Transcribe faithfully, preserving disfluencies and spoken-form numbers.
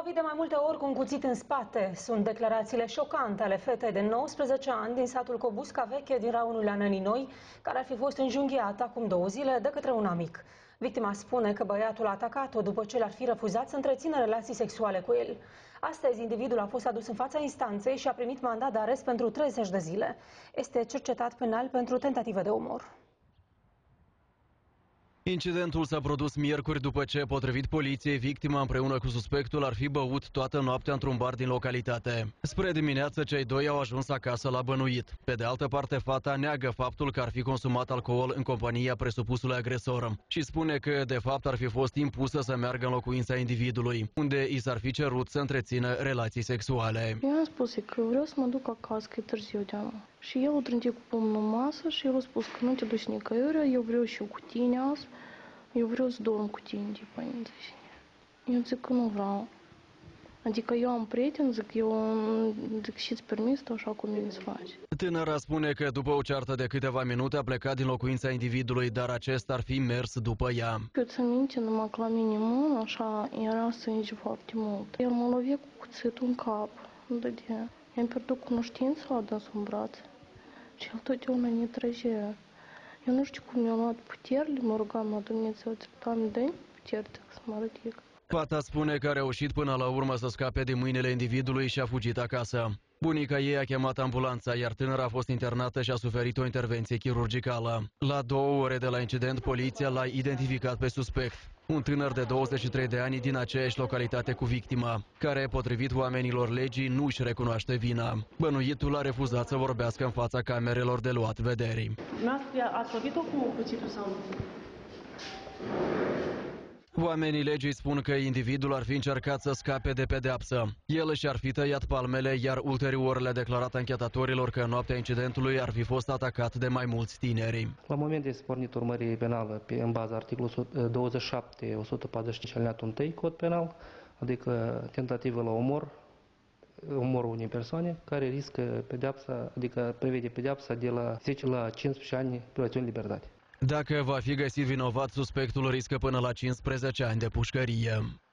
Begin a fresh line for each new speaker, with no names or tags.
lovit de mai multe ori cu un cuțit în spate. Sunt declarațiile șocante ale fetei de nouăsprezece ani din satul Cobusca Veche din raionul Anănii Noi, care ar fi fost înjunghiată acum două zile de către un amic. Victima spune că băiatul a atacat-o după ce l-ar fi refuzat să întrețină relații sexuale cu el. Astăzi, individul a fost adus în fața instanței și a primit mandat de arest pentru treizeci de zile. Este cercetat penal pentru tentativă de omor.
Incidentul s-a produs miercuri după ce, potrivit poliției, victima împreună cu suspectul ar fi băut toată noaptea într-un bar din localitate. Spre dimineață, cei doi au ajuns acasă la bănuit. Pe de altă parte, fata neagă faptul că ar fi consumat alcool în compania presupusului agresor și spune că, de fapt, ar fi fost impusă să meargă în locuința individului, unde i s-ar fi cerut să întrețină relații sexuale.
Eu am spus că vreau să mă duc acasă, că e târziu de-am. Și el a trântit cu pumnul în masă și el a spus că nu te duci nicăieri, eu vreau și eu cu tine azi, eu vreau să dorm cu tine, tipa, eu zic că nu vreau. Adică eu am prieten, zic, eu zic, și-ți permis tu așa cum mi se face.
Tânăra spune că după o ceartă de câteva minute a plecat din locuința individului, dar acesta ar fi mers după ea.
Eu țin minte, numai că la mine mână, așa, era sânge foarte mult. El mă lovea cu cuțitul în cap, dădea. I-am pierdut cunoștința la dânsul în brațe și el totdeauna ne trăgea. Eu nu știu cum mi-a luat puterile, mă rugam la Dumnezeu, Doamne, dă-mi putere să mă ridic.
Fata spune că a reușit până la urmă să scape din mâinile individului și a fugit acasă. Bunica ei a chemat ambulanța, iar tânăra a fost internată și a suferit o intervenție chirurgicală. La două ore de la incident, poliția l-a identificat pe suspect, un tânăr de douăzeci și trei de ani din aceeași localitate cu victima, care, potrivit oamenilor legii, nu își recunoaște vina. Bănuitul a refuzat să vorbească în fața camerelor de luat vederi.
Ați lovit-o cu cuțitul sau nu?
Oamenii legii spun că individul ar fi încercat să scape de pedeapsă. El și-ar fi tăiat palmele, iar ulterior le-a declarat anchetatorilor că în noaptea incidentului ar fi fost atacat de mai mulți tineri.
La moment este pornit urmărire penală pe, în baza articolul douăzeci și șapte o sută patruzeci și cinci alineatul unu cod penal, adică tentativă la omor, omorul unei persoane care riscă pedeapsa, adică prevede pedeapsa de la zece la cincisprezece ani privațiune de libertate.
Dacă va fi găsit vinovat, suspectul riscă până la cincisprezece ani de pușcărie.